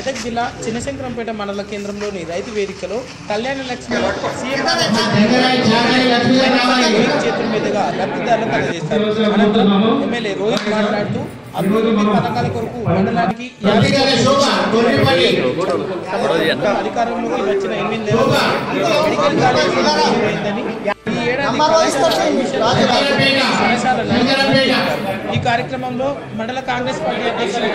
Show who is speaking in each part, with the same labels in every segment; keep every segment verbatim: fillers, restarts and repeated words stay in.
Speaker 1: మెదక్ జిల్లా చిన్నశంకరంపేట మండల కేంద్రంలోని రైతు వేదికలో కళ్యాణ లక్ష్మి సీఎం చేతుల మీదుగా లబ్ధిదారులకు అందజేస్తారు. అనంతరం ఎమ్మెల్యే రోహిత్ మాట్లాడుతూ అభివృద్ధి పథకాల కొరకు మండలానికి అధికారంలోకి వచ్చిన ఎనిమిది నెలలు మెడికల్ కాలేజీ అయిందని ఈ ఏడాది ఈ కార్యక్రమంలో మండల కాంగ్రెస్ పార్టీ అధ్యక్షులు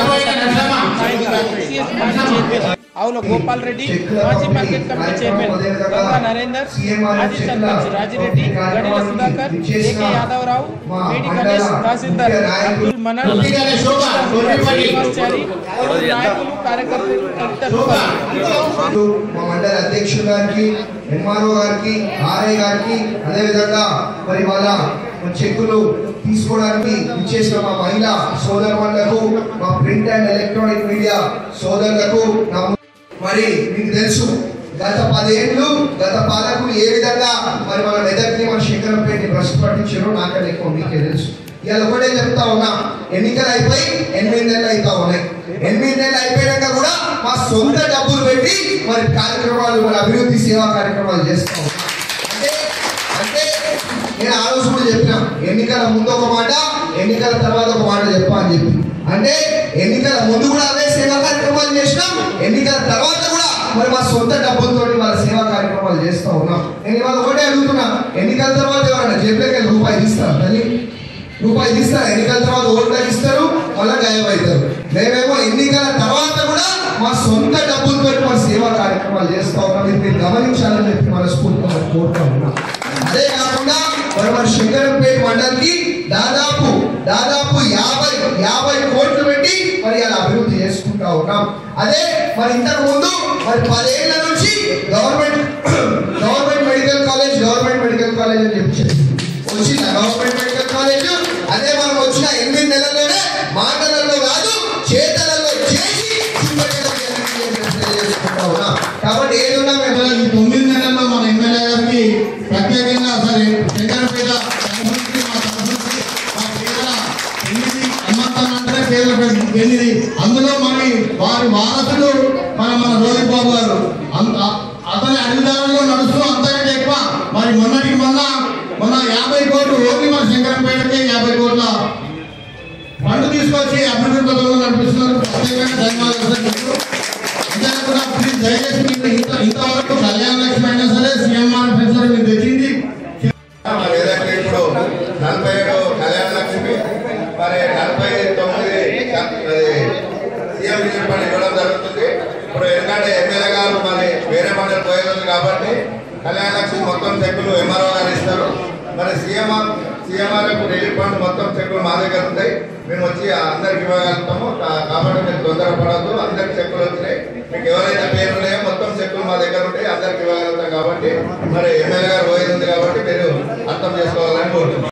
Speaker 1: ఆవుల గోపాల్ రెడ్డి, మాజీ market committee chairman Ganga Narender, మాజీ సర్పంచ్ రాజిరెడ్డి, గడిల సుధాకర్, ఏకే యాదవరావు, మేడి గణేష్, తహసీల్దార్ అబ్దుల్ మనన్, శ్రీనివాసాచారి, నాయకులు, కార్యకర్తలు తదితరులు
Speaker 2: మండల అధ్యక్షులు గారికి, ఎంఆర్ఓ గారికి, ఆర్ఐ గారికి, అదేవిధంగా మరి వాళ్ళ చెక్కులు తీసుకోవడానికి ఇచ్చేసిన మా మహిళా సోదరులకు, మా ప్రింట్ అండ్ ఎలక్ట్రానిక్ మీడియా సోదరులకు మరి మీకు తెలుసు గత పదేళ్ళు గత పాలకులు ఏ విధంగా మరి మన మెదక్ని మన శంకరంపేటని భ్రష్టు పట్టించారో నాకన్నా ఎక్కువ మీకే తెలుసు. ఇవాళ ఒకటే చెప్తా ఉన్నా, ఎన్నికలు అయిపోయి ఎనిమిది నెలలు అవుతా ఉన్నాయి. ఎనిమిది నెలలు అయిపోయాక కూడా మా సొంత డబ్బులు పెట్టి మరి కార్యక్రమాలు మన అభివృద్ధి సేవా కార్యక్రమాలు చేస్తా ఉన్నాం. అంటే అంటే నేను ఆ రోజు కూడా చెప్పినా, ఎన్నికల ముందు ఒక మాట, ఎన్నికల తర్వాత ఒక మాట చెప్పా అని చెప్పి. అంటే ఎన్నికల ముందు కూడా అవే సేవా కార్యక్రమాలు చేసినాం, ఎన్నికల తర్వాత కూడా మరి మా సొంత డబ్బులతో వాళ్ళ సేవా కార్యక్రమాలు చేస్తూ ఉన్నాం. నేను ఇవాళ ఒకటే అడుగుతున్నా, ఎన్నికల తర్వాత ఎవరైనా జేబులోకి రూపాయి తీస్తారు తల్లి, రూపాయి తీస్తారు. ఎన్నికల తర్వాత ఓట్లు ఇస్తారు, మళ్ళీ గాయమవుతారు. మేమేమో ఎన్నికల తర్వాత కూడా మా సొంత డబ్బులతో మా సేవా కార్యక్రమాలు చేస్తూ ఉన్నాం. ఇది మీరు గమనించాలని చెప్పి మనస్ఫూర్తిగా కోరుతా ఉన్నాం. అదే కాకుండా మరి మన శంకరంపేట మండలికి దాదాపు దాదాపు యాభై యాభై కోట్లు పెట్టి మరి అలా అభివృద్ధి చేసుకుంటా ఉన్నాం. అదే మరి ఇంతకు ముందు మరి పదేళ్ల నుంచి government government medical college government medical college అని చెప్పి వచ్చిన గవర్నమెంట్ మెడికల్ కాలేజ్ అదే మనం వచ్చిన ఎనిమిది నెలల్లోనే మాటలలో కాదు చేతలలో చేసి చేసుకుంటా ఉన్నాం. కాబట్టి ఏదైనా
Speaker 3: ఈ తొమ్మిది నెలల్లో మన ఎమ్మెల్యే గారికి ప్రత్యేకంగా సరే శంకరంపేట ఎనిమిది అందులో మరి వారి వారసులు మన మన రోహిత్ బాబు గారు అతని అధికారంలో నడుస్తూ అంతకంటే ఎక్కువ మరి మొన్నటికి మొన్న మొన్న యాభై కోట్లు ఓన్లీ మన శంకరంపేటకి యాభై కోట్ల ఫండ్ తీసుకొచ్చి అభివృద్ధి పథకంలో నడిపిస్తున్నారు. ప్రత్యేకంగా ధన్యవాదాలు. అంతేకాకుండా ప్లీజ్ దయచేసి మీరు ఇంత ఇంతవరకు కళ్యాణ లక్ష్మి అయినా సరే సీఎంఆర్ పెన్షన్ మీరు తెచ్చింది
Speaker 4: ఇప్పుడు నలభై ఏడు కళ్యాణ లక్ష్మి మరి నలభై తొమ్మిది సీఎం పని ఇవ్వడం జరుగుతుంది. ఇప్పుడు ఎందుకంటే ఎమ్మెల్యే గారు మరి వేరే పనులు పోయేది కాబట్టి కళ్యాణ లక్ష్మి మొత్తం చెక్కులు ఎంఆర్ఓ గారు ఇస్తారు. మరి సీఎంఆర్ సీఎంఆర్ రిలీఫ్ ఫండ్ మొత్తం చెక్కులు మా దగ్గర ఉంటాయి, మేము వచ్చి అందరికి ఇవ్వగలుగుతాము. కాబట్టి మీరు తొందరపడద్దు, అందరికి చెక్కులు వచ్చినాయి. మీకు ఎవరైతే పేరు ఉన్నాయో మొత్తం చెక్కులు మా దగ్గర ఉంటాయి, అందరికి ఇవ్వగలుగుతాం. కాబట్టి మరి ఎమ్మెల్యే గారు పోయేది ఉంది కాబట్టి మీరు అర్థం చేసుకోవాలని కోరుతున్నాం.